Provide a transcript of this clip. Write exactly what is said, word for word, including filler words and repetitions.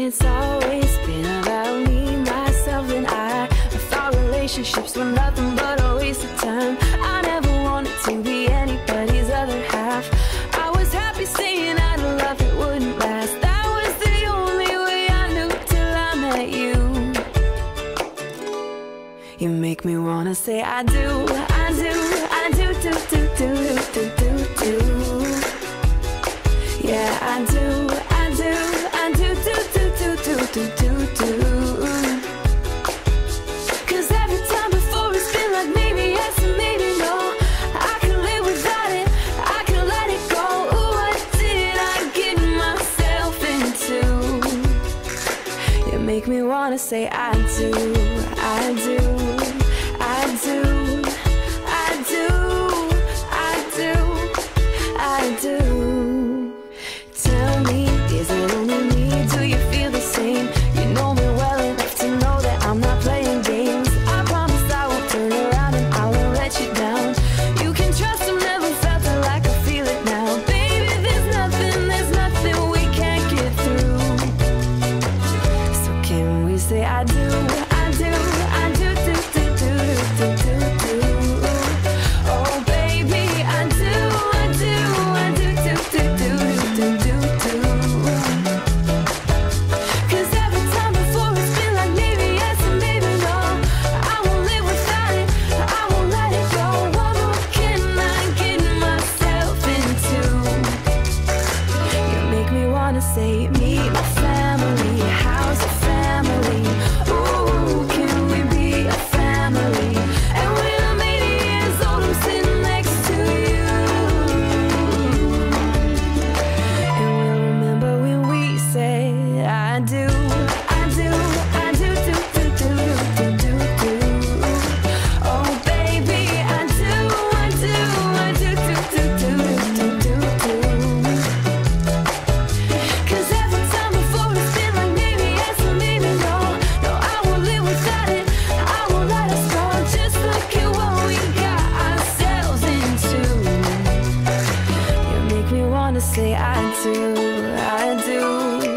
it's always been about me, myself, and I. I thought relationships were nothing but a waste of time. I never wanted to be anybody's other half. I was happy staying out of love that wouldn't last. That was the only way I knew till I met you. You make me wanna say I do, I do, I do, do, do, do, do, do, do. Yeah, I do, I do, I do, do, do, do, do, do, do, do. Cause every time before it's been like maybe yes and maybe no. I can live without it, I can let it go. Ooh, what did I get myself into? You make me wanna say I do, I do, I do, I do, I do, I do. Tell me, is it only me? Do you feel the same? You know me well enough to know that I'm not playing games. I promise I won't turn around and I won't let you down. You can trust I've never felt it like I feel it now. Baby, there's nothing, there's nothing we can't get through. So can we say I do, I do, I do, do, do, do, do, do, do. Oh baby, I do, I do, I do, do, do, do, do, do, do. Cause every time before it's been like maybe yes and maybe no. I won't live without it, I won't let it go. What more can I get myself into? You make me wanna say meet my family, how's your family? Ooh, can we be a family? And when I'm eighty years old, I'm sitting next to you. And we'll remember when we say I do, I do, I do, do, do, do, do, do, do. Oh baby, I do, I do, I do, do, do, do, do, do, do. Cause every time before it's been like maybe yes and maybe no. No, I won't live without it, I won't let us go. Just look at what we got ourselves into. You make me wanna say I do, I do.